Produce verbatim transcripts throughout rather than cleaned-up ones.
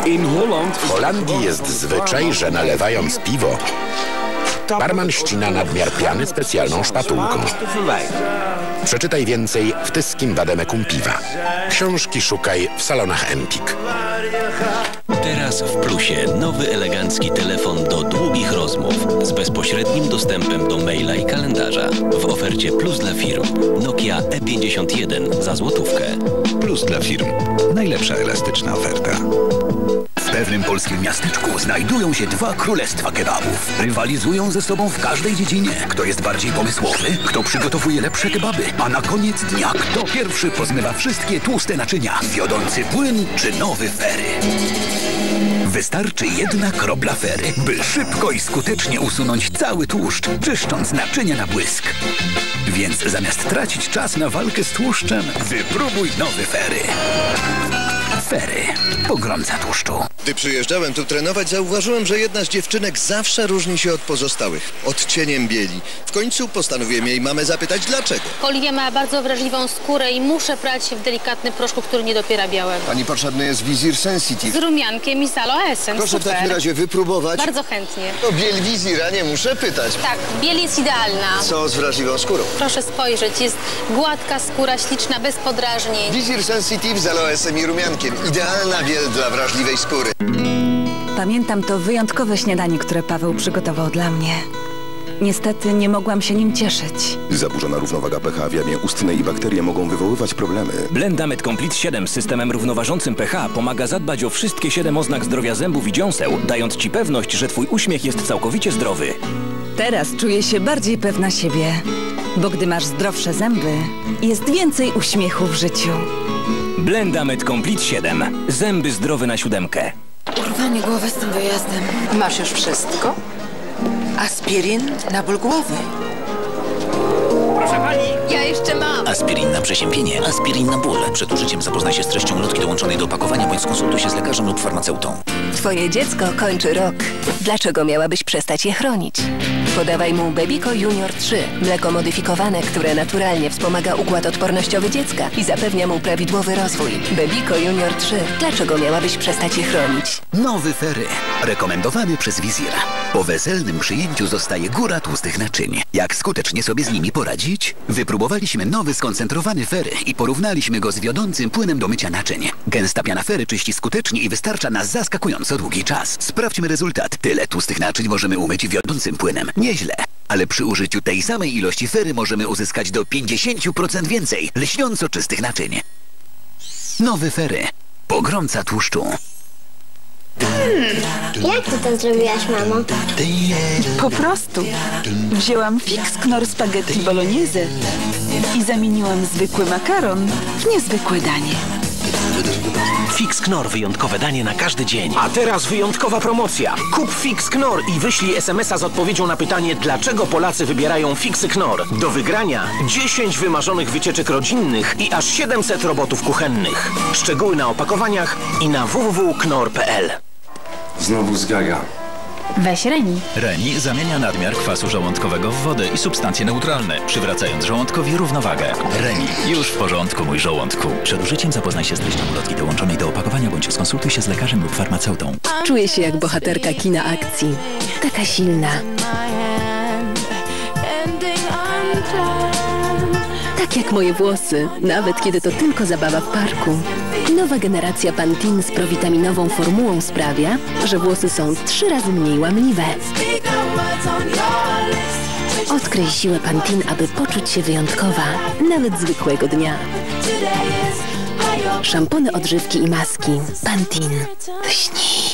W Holandii jest zwyczaj, że nalewając piwo, barman ścina nadmiar piany specjalną szpatułką. Przeczytaj więcej w tyskim wademekum piwa. Książki szukaj w salonach Empik. Teraz w Plusie nowy elegancki telefon do długich rozmów z bezpośrednim dostępem do maila i kalendarza. W ofercie Plus dla firm. Nokia E pięćdziesiąt jeden za złotówkę. Plus dla firm. Najlepsza elastyczna oferta. W pewnym polskim miasteczku znajdują się dwa królestwa kebabów. Rywalizują ze sobą w każdej dziedzinie. Kto jest bardziej pomysłowy, kto przygotowuje lepsze kebaby, a na koniec dnia kto pierwszy pozmywa wszystkie tłuste naczynia. Wiodący płyn czy nowy fery. Wystarczy jedna kropla fery, by szybko i skutecznie usunąć cały tłuszcz, czyszcząc naczynia na błysk. Więc zamiast tracić czas na walkę z tłuszczem, wypróbuj nowy fery. Fery. Pogromca tłuszczu. Gdy przyjeżdżałem tu trenować, zauważyłem, że jedna z dziewczynek zawsze różni się od pozostałych. Odcieniem bieli. W końcu postanowiłem jej mamę zapytać dlaczego. Oliwia ma bardzo wrażliwą skórę i muszę prać w delikatny proszku, który nie dopiera białego. Pani potrzebny jest Wizir Sensitive. Z rumiankiem i z aloe essence. Proszę Super. w takim razie wypróbować. Bardzo chętnie. O biel Wizira nie muszę pytać. Tak, biel jest idealna. Co z wrażliwą skórą? Proszę spojrzeć, jest gładka skóra, śliczna, bez podrażnień. Wizir Sensitive z aloesem i rumiankiem. Idealna biel dla wrażliwej skóry. Pamiętam to wyjątkowe śniadanie, które Paweł przygotował dla mnie. Niestety nie mogłam się nim cieszyć. Zaburzona równowaga pH w jamie ustnej i bakterie mogą wywoływać problemy. Blendamet Complete siedem z systemem równoważącym pH pomaga zadbać o wszystkie siedem oznak zdrowia zębów i dziąseł, dając Ci pewność, że Twój uśmiech jest całkowicie zdrowy. Teraz czuję się bardziej pewna siebie, bo gdy masz zdrowsze zęby, jest więcej uśmiechu w życiu. Blendamet Complete siedem. Zęby zdrowe na siódemkę. Urwanie głowy z tym wyjazdem. Masz już wszystko? Aspirin na ból głowy. Proszę pani, ja jeszcze mam. Aspirin na przeziębienie, aspirin na ból. Przed użyciem zapoznaj się z treścią ulotki dołączonej do opakowania, bądź skonsultuj się z lekarzem lub farmaceutą. Twoje dziecko kończy rok. Dlaczego miałabyś przestać je chronić? Podawaj mu Bebico Junior trzy. Mleko modyfikowane, które naturalnie wspomaga układ odpornościowy dziecka i zapewnia mu prawidłowy rozwój. Bebico Junior trzy. Dlaczego miałabyś przestać je chronić? Nowy fery. Rekomendowany przez Wizira. Po weselnym przyjęciu zostaje góra tłustych naczyń. Jak skutecznie sobie z nimi poradzić? Wypróbowaliśmy nowy skoncentrowany fery i porównaliśmy go z wiodącym płynem do mycia naczyń. Gęsta piana fery czyści skutecznie i wystarcza na zaskakująco długi czas. Sprawdźmy rezultat. Tyle tłustych naczyń możemy umyć wiodącym płynem. Nieźle. Ale przy użyciu tej samej ilości fery możemy uzyskać do pięćdziesiąt procent więcej lśniąco czystych naczyń. Nowy fery. Pogromca tłuszczu. Hmm, jak ty to zrobiłaś, mamo? Po prostu. Wzięłam Fix Knorr Spaghetti Bolognese i zamieniłam zwykły makaron w niezwykłe danie. Fix Knorr. Wyjątkowe danie na każdy dzień. A teraz wyjątkowa promocja. Kup Fix Knorr i wyślij es em es a z odpowiedzią na pytanie, dlaczego Polacy wybierają Fixy Knorr. Do wygrania dziesięć wymarzonych wycieczek rodzinnych i aż siedemset robotów kuchennych. Szczegóły na opakowaniach i na w w w kropka knorr kropka p l. Znowu zgaga. Weź Reni. Reni zamienia nadmiar kwasu żołądkowego w wodę i substancje neutralne, przywracając żołądkowi równowagę. Reni, już w porządku, mój żołądku. Przed użyciem zapoznaj się z treścią ulotki dołączonej do opakowania, bądź skonsultuj się z lekarzem lub farmaceutą. Czuję się jak bohaterka kina akcji. Taka silna. Tak jak moje włosy, nawet kiedy to tylko zabawa w parku. Nowa generacja Pantene z prowitaminową formułą sprawia, że włosy są trzy razy mniej łamliwe. Odkryj siłę Pantene, aby poczuć się wyjątkowa, nawet zwykłego dnia. Szampony, odżywki i maski. Pantene. Wyśnij.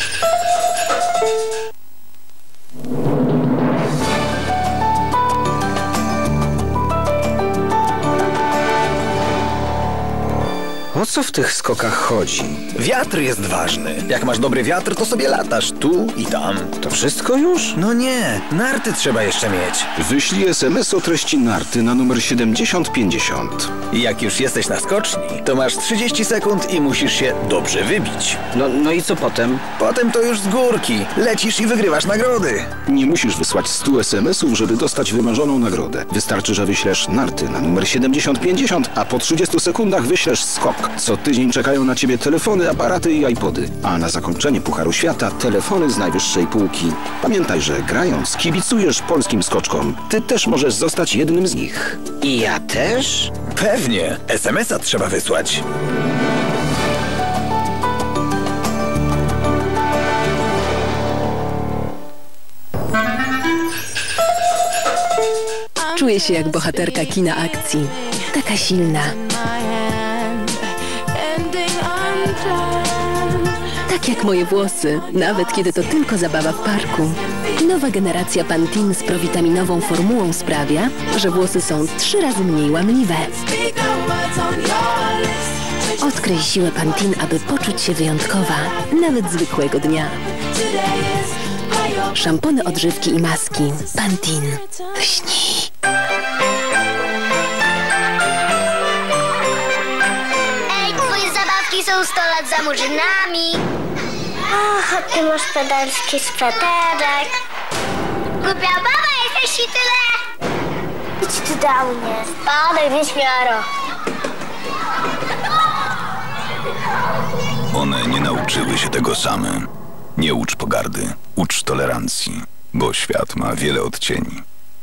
O co w tych skokach chodzi? Wiatr jest ważny. Jak masz dobry wiatr, to sobie latasz tu i tam. To wszystko już? No nie, narty trzeba jeszcze mieć. Wyślij es em es o treści narty na numer siedemdziesiąt pięćdziesiąt. I jak już jesteś na skoczni, to masz trzydzieści sekund i musisz się dobrze wybić. No, no i co potem? Potem to już z górki. Lecisz i wygrywasz nagrody. Nie musisz wysłać stu es em esów, żeby dostać wymarzoną nagrodę. Wystarczy, że wyślesz narty na numer siedemdziesiąt pięćdziesiąt, a po trzydziestu sekundach wyślesz skok. Co tydzień czekają na ciebie telefony, aparaty i iPody. A na zakończenie Pucharu Świata telefony z najwyższej półki. Pamiętaj, że grając kibicujesz polskim skoczkom. Ty też możesz zostać jednym z nich. I ja też? Pewnie. es em es a trzeba wysłać. Czuję się jak bohaterka kina akcji. Taka silna. Tak jak moje włosy, nawet kiedy to tylko zabawa w parku. Nowa generacja Pantene z prowitaminową formułą sprawia, że włosy są trzy razy mniej łamliwe. Odkryj siłę Pantene, aby poczuć się wyjątkowa, nawet zwykłego dnia. Szampony, odżywki i maski. Pantene. Wyśnij. Ej, twoje zabawki są sto lat za murzynami. Och, a ty masz pedalski sweterek. Głupia baba, jesteś i tyle. Idź ty do mnie. Spadaj, wieśmiaro. One nie nauczyły się tego same. Nie ucz pogardy, ucz tolerancji, bo świat ma wiele odcieni.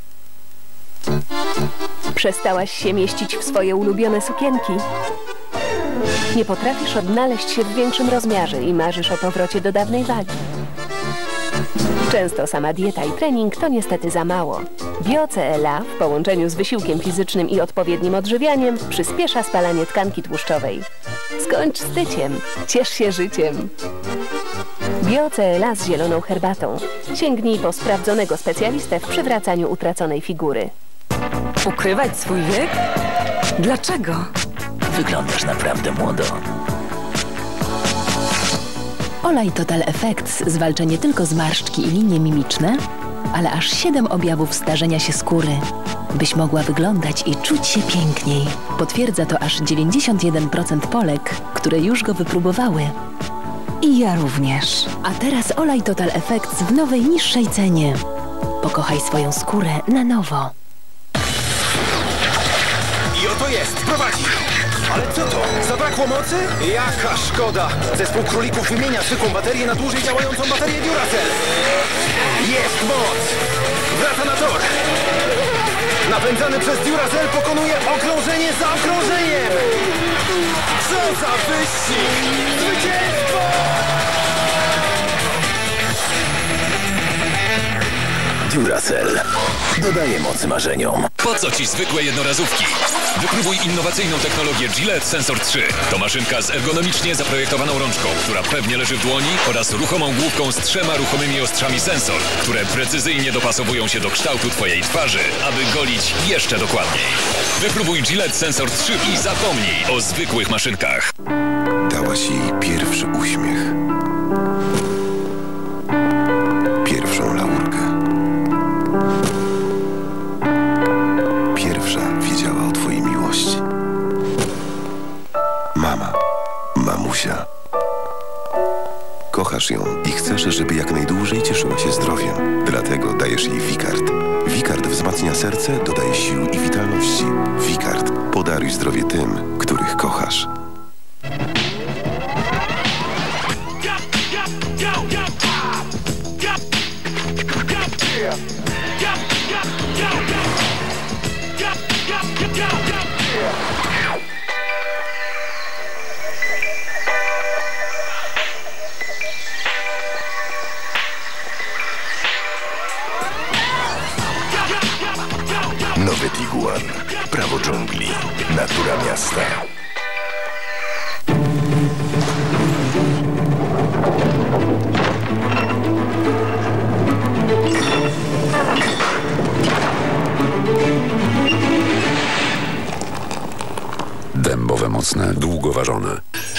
Przestałaś się mieścić w swoje ulubione sukienki? Nie potrafisz odnaleźć się w większym rozmiarze i marzysz o powrocie do dawnej wagi. Często sama dieta i trening to niestety za mało. Bio-C L A w połączeniu z wysiłkiem fizycznym i odpowiednim odżywianiem przyspiesza spalanie tkanki tłuszczowej. Skończ z tyciem, ciesz się życiem. Bio-C L A z zieloną herbatą. Sięgnij po sprawdzonego specjalistę w przywracaniu utraconej figury. Ukrywać swój wiek? Dlaczego? Wyglądasz naprawdę młodo. Olej Total Effects zwalcza nie tylko zmarszczki i linie mimiczne, ale aż siedem objawów starzenia się skóry, byś mogła wyglądać i czuć się piękniej. Potwierdza to aż dziewięćdziesiąt jeden procent Polek, które już go wypróbowały. I ja również. A teraz olej Total Effects w nowej, niższej cenie. Pokochaj swoją skórę na nowo. I oto jest, prowadzi. Ale co to? Zabrakło mocy? Jaka szkoda! Zespół królików wymienia zwykłą baterię na dłużej działającą baterię Duracell. Jest moc! Wraca na tor! Napędzany przez Duracell pokonuje okrążenie za okrążeniem! Co za wyścig! Zwycięstwo! Duracell dodaje mocy marzeniom. Po co ci zwykłe jednorazówki? Wypróbuj innowacyjną technologię Gillette Sensor trzy. To maszynka z ergonomicznie zaprojektowaną rączką, która pewnie leży w dłoni, oraz ruchomą główką z trzema ruchomymi ostrzami sensor, które precyzyjnie dopasowują się do kształtu twojej twarzy, aby golić jeszcze dokładniej. Wypróbuj Gillette Sensor trzy i zapomnij o zwykłych maszynkach. Dałaś jej pierwszy uśmiech. Pierwszą laurkę. Pierwsza wiedziała o twojej miłości. Mama, mamusia. Kochasz ją i chcesz, żeby jak najdłużej cieszyła się zdrowiem. Dlatego dajesz jej Wicard. Wicard wzmacnia serce, dodaje sił i witalności. Wicard. Podaruj zdrowie tym, których kochasz. Nowy Tiguan. Prawo dżungli. Natura miasta. Dębowe mocne, długo ważone.